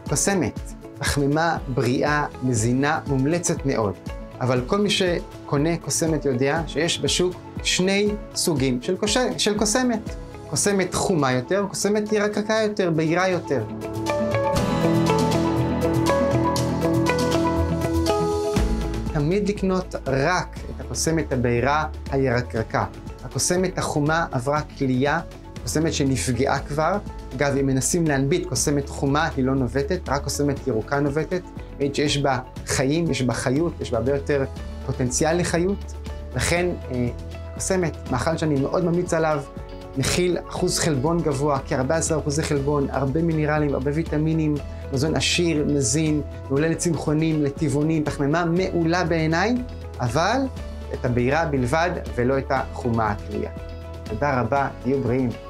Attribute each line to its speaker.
Speaker 1: קוסמת, פחמימה בריאה, מזינה, מומלצת מאוד. אבל כל מי שקונה קוסמת יודע שיש בשוק שני סוגים של קוסמת. קוסמת חומה יותר, קוסמת ירקרקה יותר, בהירה יותר. תמיד לקנות רק את הקוסמת הבהירה הירקרקה. הקוסמת החומה עברה כלייה, קוסמת שנפגעה כבר. אגב, אם מנסים להנביט קוסמת חומה, היא לא נובטת, רק קוסמת ירוקה נובטת. מעיד שיש בה חיים, יש בה חיות, יש בה הרבה יותר פוטנציאל לחיות. לכן, קוסמת, מאכל שאני מאוד ממליץ עליו, מכיל אחוז חלבון גבוה, כ-14% חלבון, הרבה מינרלים, הרבה ויטמינים, מזון עשיר, מזין, מעולה לצמחונים, לטבעונים, פחמימה מעולה בעיניי, אבל את הבהירה בלבד ולא את החומה הכלייה. תודה רבה, תהיו בריאים.